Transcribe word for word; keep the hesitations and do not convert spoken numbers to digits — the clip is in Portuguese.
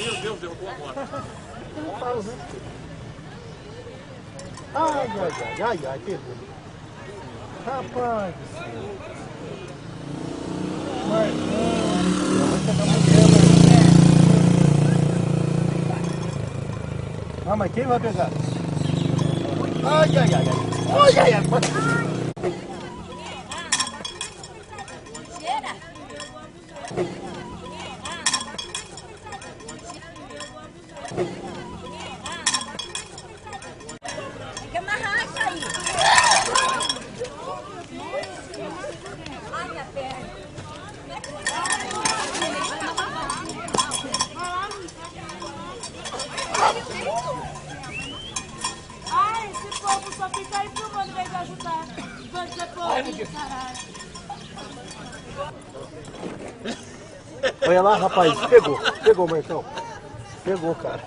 Meu Deus, derrubou a moto. Ai, ai, ai, ai, ai, pegou. Rapaz do céu. Marcão, vai pegar uma grama. Ah, mas quem vai pegar? Ai, ai, ai, ai. Ai, ai, ai. Tem que amarrar isso aí. Ai, minha perna. Ai, esse povo só fica aí filmando em vez de ajudar. Você povo, caralho. Olha lá, rapaz, pegou, pegou, Marcão. Pegou, cara.